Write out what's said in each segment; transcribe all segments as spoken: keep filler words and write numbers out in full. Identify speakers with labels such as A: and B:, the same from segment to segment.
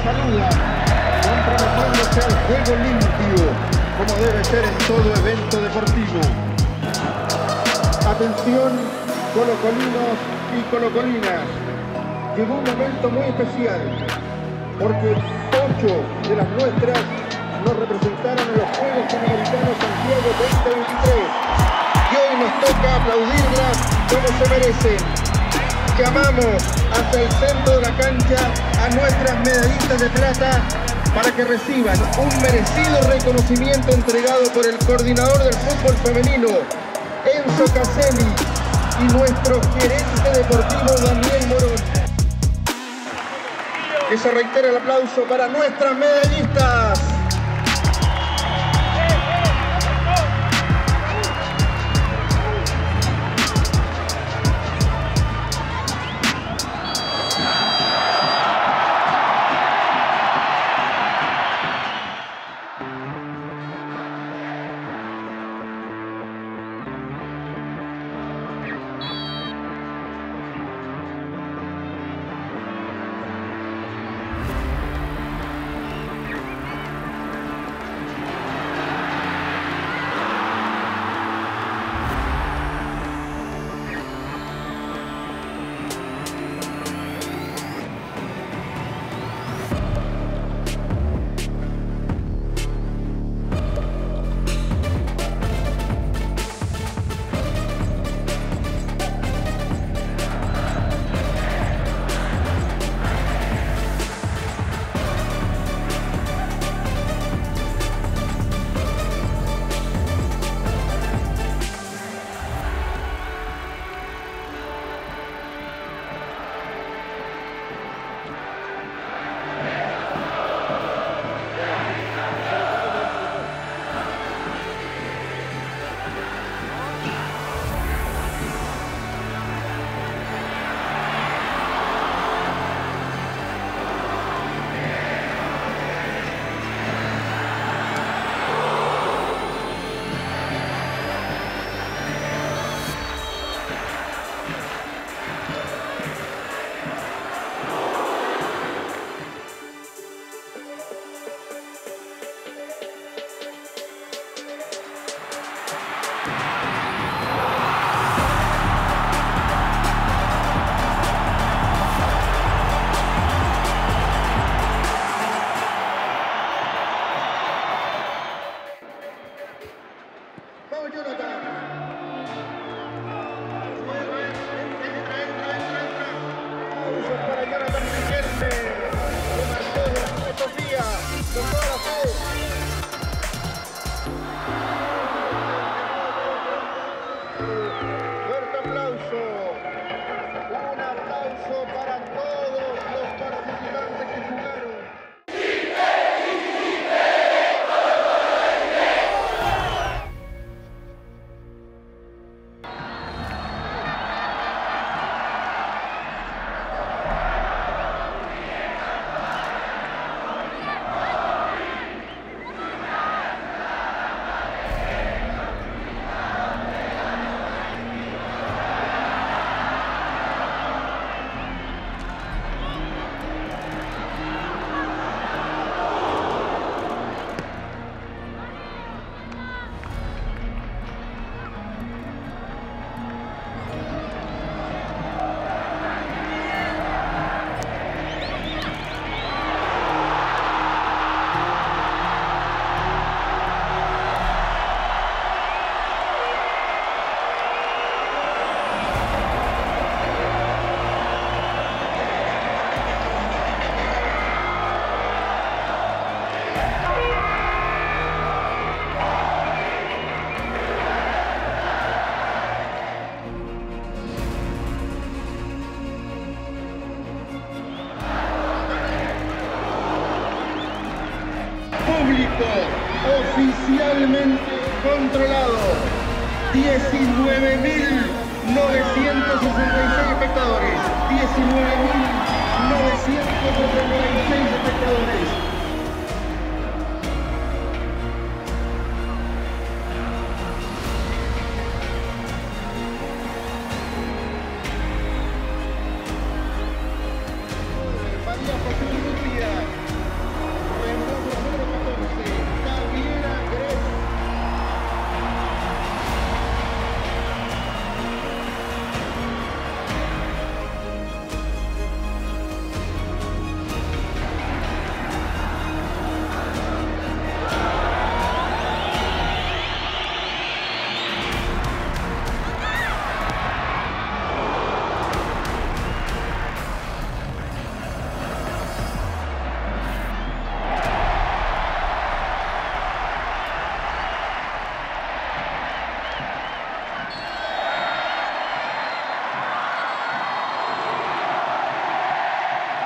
A: saluda, comprometiéndose al juego limpio, como debe ser en todo evento deportivo. Atención, colocolinos y colocolinas, llegó un momento muy especial, porque ocho de las nuestras nos representaron en los Juegos Panamericanos Santiago veinte veintitrés. Y hoy nos toca aplaudirlas como se merecen. Llamamos hasta el centro de la cancha a nuestras medallistas de plata para que reciban un merecido reconocimiento entregado por el coordinador del fútbol femenino, Enzo Caselli, y nuestro gerente deportivo, Daniel Morón. Que se reitere el aplauso para nuestras medallistas. Oficialmente controlado, diecinueve mil novecientos sesenta y seis espectadores, diecinueve mil novecientos sesenta y seis espectadores. María José Urrutia,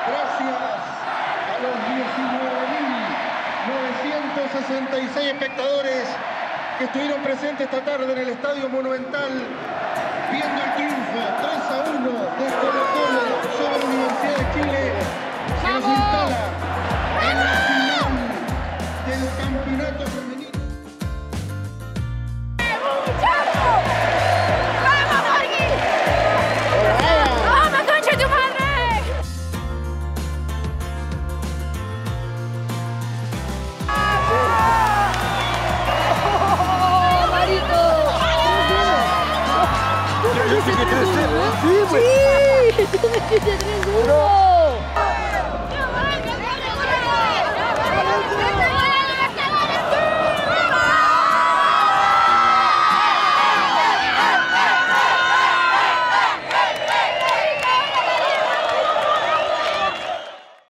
A: Gracias a los diecinueve mil novecientos sesenta y seis espectadores que estuvieron presentes esta tarde en el Estadio Monumental viendo el triunfo tres a uno de Colo-Colo sobre la Universidad de Chile, que nos instala en la final del campeonato femenino.
B: Sí, tú me dijiste tres uno.